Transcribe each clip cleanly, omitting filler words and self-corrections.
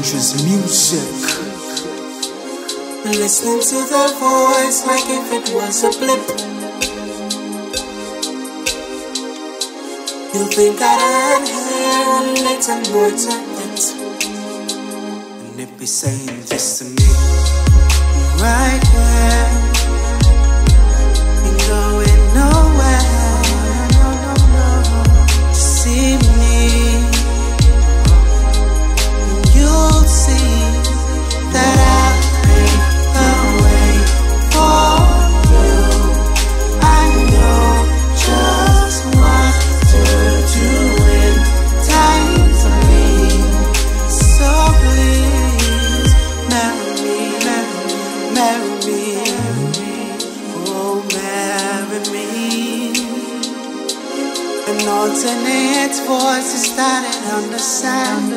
Andrez music. Listening to the voice like if it was a blip. You think I'd add here a little more to it, and it be saying this to me right here. Ain't going nowhere. See me, and you'll see that I'll make a way for you. I know just what to do in times of need. So please marry me, marry me, oh marry me. An alternate voice is started on the side.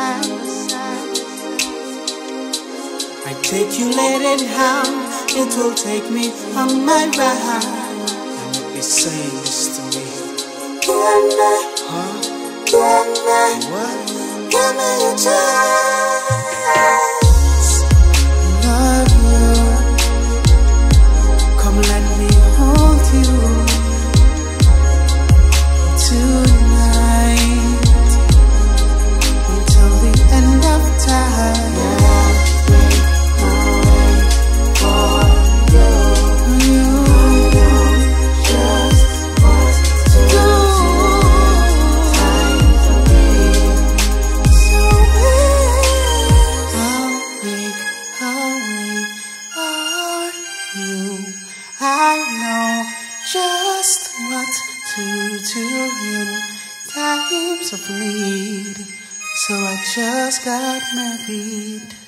I take you late in how it will take me on my ride, and it be saying this to me. Give me, what? Give me a chance. Love you, come let me hold you tonight until the end of time. I know just what to do in times of need, so I just got married.